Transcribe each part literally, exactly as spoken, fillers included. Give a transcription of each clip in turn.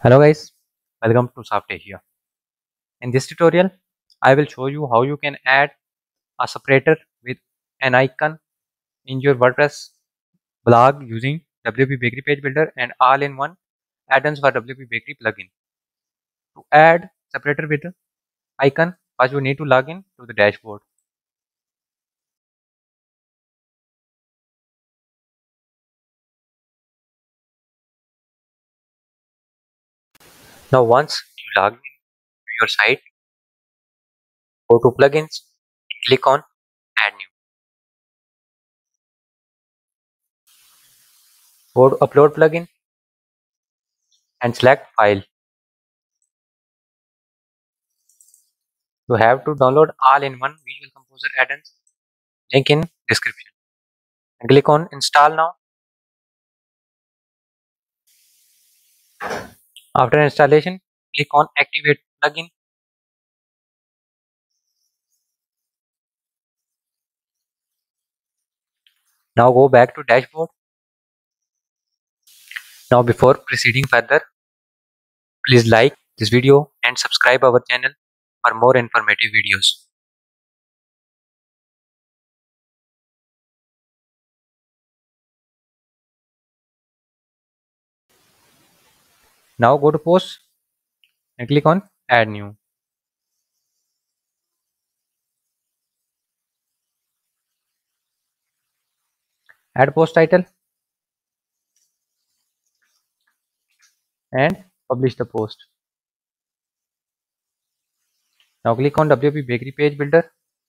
Hello guys, welcome to Soft Asia. In this tutorial, I will show you how you can add a separator with an icon in your WordPress blog using W P Bakery Page Builder and all-in-one add-ons for W P Bakery plugin. To add separator with icon, first you need to log in to the dashboard. Now once you log in to your site, go to plugins, click on add new. Go to upload plugin and select file. You have to download all-in-one Visual Composer add-ons, link in description, and click on install now. After installation, click on activate plugin. Now go back to dashboard. Now before proceeding further, please like this video and subscribe our channel for more informative videos. Now go to post and click on add new. Add post title and publish the post. Now click on W P Bakery Page Builder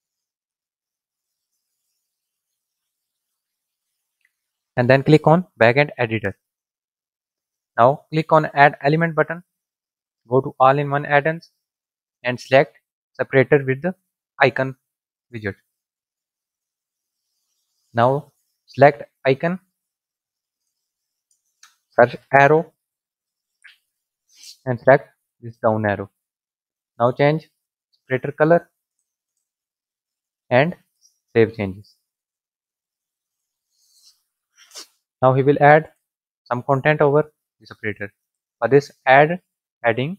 and then click on backend editor. Now click on add element button. Go to all-in-one add-ons and select separator with the icon widget. Now select icon, search arrow and select this down arrow. Now change separator color and save changes. Now he will add some content over the separator. For this, add heading,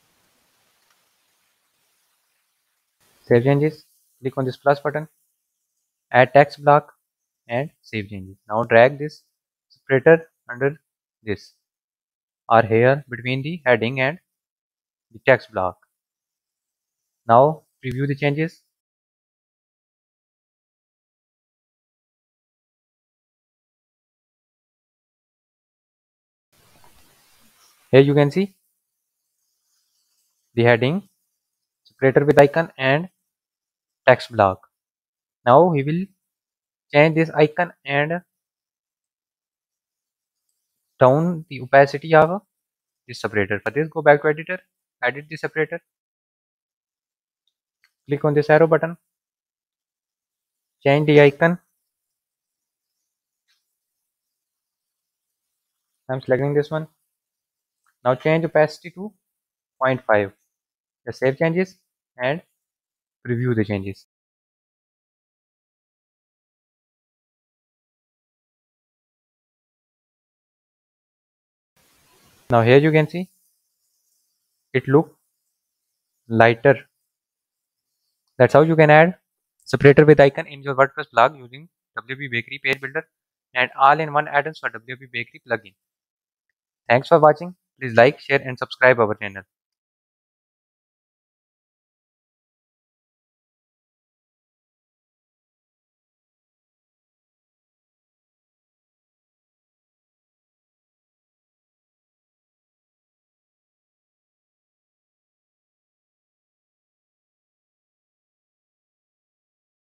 save changes, click on this plus button, add text block and save changes. Now drag this separator under this or here between the heading and the text block. Now preview the changes. Here you can see the heading, separator with icon and text block. Now he will change this icon and down the opacity of this separator. For this, go back to editor, edit the separator, click on this arrow button, change the icon. I'm selecting this one. Now change opacity to zero point five. Just save changes and preview the changes. Now here you can see it look lighter. That's how you can add separator with icon in your WordPress blog using W P Bakery Page Builder and all-in-one add-ons for W P Bakery plugin. Thanks for watching. Please like, share and subscribe our channel.